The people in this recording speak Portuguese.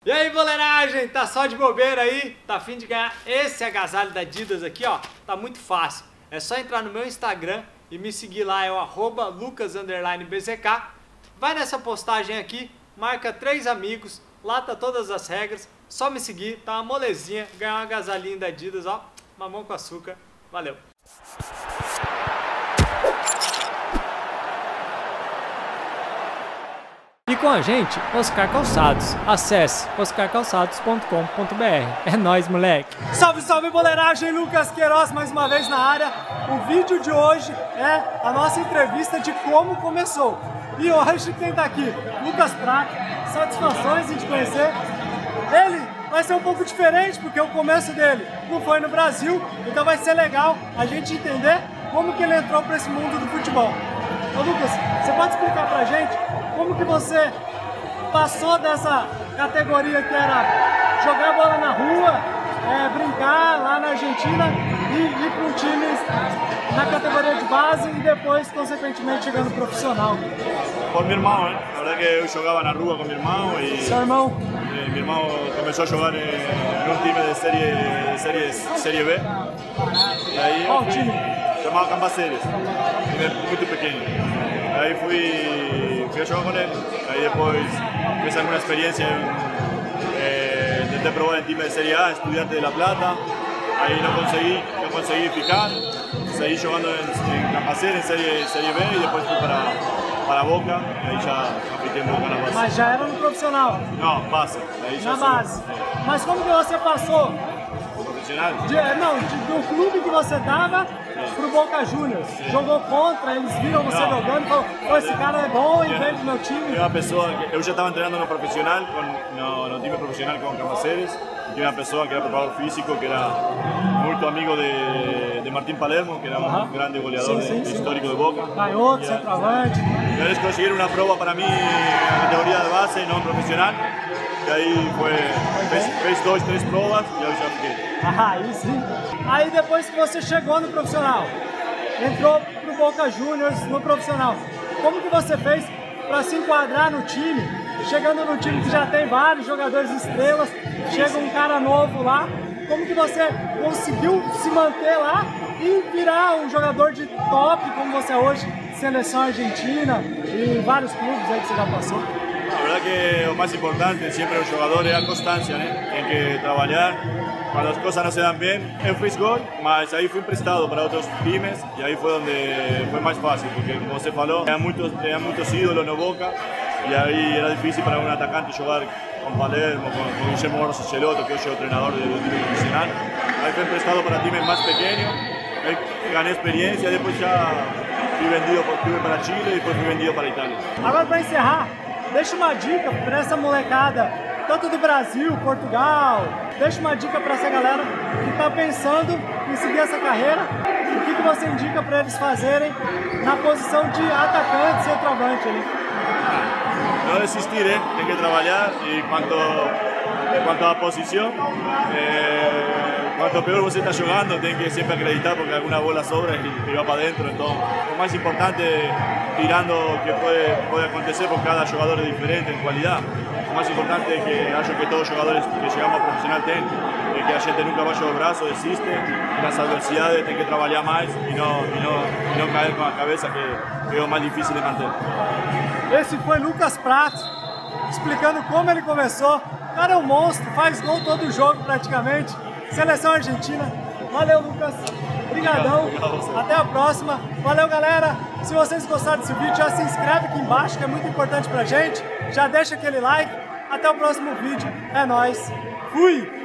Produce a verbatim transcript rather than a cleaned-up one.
E aí, boleiragem, tá só de bobeira aí? Tá a fim de ganhar esse agasalho da Adidas aqui, ó? Tá muito fácil. É só entrar no meu Instagram e me seguir lá, é o arroba lucas underline b z k. Vai nessa postagem aqui, marca três amigos, lá tá todas as regras. Só me seguir, tá uma molezinha, ganhar um agasalhinho da Adidas, ó. Mamão com açúcar. Valeu! E com a gente, Oscar Calçados. Acesse oscar calçados ponto com ponto b r. É nóis, moleque! Salve, salve, boleiragem! Lucas Queiroz mais uma vez na área. O vídeo de hoje é a nossa entrevista de como começou. E hoje quem tá aqui? Lucas Prato. Satisfações em te conhecer. Ele vai ser um pouco diferente, porque o começo dele não foi no Brasil, então vai ser legal a gente entender como que ele entrou para esse mundo do futebol. Ô Lucas, você pode explicar pra gente como que você passou dessa categoria que era jogar bola na rua, é, brincar lá na Argentina e ir para um time na categoria de base e depois, consequentemente, chegando profissional? Por mi irmão, ¿eh? La verdad que eu jogava na rua com meu irmão e Seu irmão? Eh, mi irmão começou a jogar em um time de série, de série, série B. E aí Qual time? Chamava Cambaceres, time muito pequeno. Aí fui, fui a jogar com ele. Aí depois fiz alguma experiência em eh, tenté probar em time de série A, Estudiantes de La Plata. Aí não consegui, não consegui ficar. Segui jogando em, em Cambaceres, em série, série B e depois fui para para Boca, e aí já fiquei um pouco na base. Mas já era no profissional? Não, base. Aí já na base. É. Mas como que você passou? Profissional? De, não, de, do clube que você estava pro Boca Juniors. Sim. Jogou contra, eles viram você não. jogando e falaram, pô, esse cara é bom e vem pro meu time. Tinha uma pessoa, que eu já estava treinando no profissional, com, no, no time profissional com Cambaceres. Tinha uma pessoa que era preparador físico, que era muito amigo de, de Martín Palermo, que era um uh-huh. grande goleador sim, sim, de, sim. histórico de Boca. Canhoto, centroavante. E eles conseguiram uma prova para mim na categoria de base e não profissional. E aí foi, fez, fez dois, três provas e eu já fiquei. Ah, aí sim. Aí depois que você chegou no profissional, entrou pro Boca Juniors no profissional, como que você fez para se enquadrar no time? Chegando no time que já tem vários jogadores estrelas, chega um cara novo lá, como que você conseguiu se manter lá e virar um jogador de top como você é hoje, seleção argentina e vários clubes aí que você já passou? La verdad que lo más importante siempre los jugadores es la constancia, ¿eh? Tienen que trabajar. Cuando las cosas no se dan bien, eu fiz gol, mas aí fui emprestado para outros times e aí foi onde foi mais fácil, porque como você falou, tinha muitos, tinha muitos ídolos no Boca e aí era difícil para um atacante jogar com Palermo, com, com Guillermo Borges Schelotto, que hoje é o treinador do time profissional. Aí fui emprestado para times mais pequenos, aí ganhei experiência, depois já fui vendido fui para Chile e depois fui vendido para Itália. Agora para encerrar, deixa uma dica para essa molecada, tanto do Brasil, Portugal, deixa uma dica para essa galera que está pensando em seguir essa carreira. O que, que você indica para eles fazerem na posição de atacante, centroavante ali? Não desistir, ¿eh? Tem que trabalhar e quanto, quanto à posição, eh, quanto pior você está jogando, tem que sempre acreditar porque alguma bola sobra e vai para dentro. Então, o mais importante, tirando o que pode, pode acontecer, porque cada jogador é diferente em qualidade. O mais importante é que acho que todos os jogadores que chegamos a profissional têm, é que a gente nunca baixa o braço, desiste, e nas adversidades tem que trabalhar mais e não, e não, e não cair com a cabeça, que, que é o mais difícil de manter. Esse foi Lucas Prato, explicando como ele começou. O cara é um monstro, faz gol todo jogo praticamente. Seleção argentina. Valeu, Lucas. Obrigadão. Obrigado, até a próxima. Valeu, galera. Se vocês gostaram desse vídeo, já se inscreve aqui embaixo, que é muito importante pra gente. Já deixa aquele like. Até o próximo vídeo. É nóis. Fui!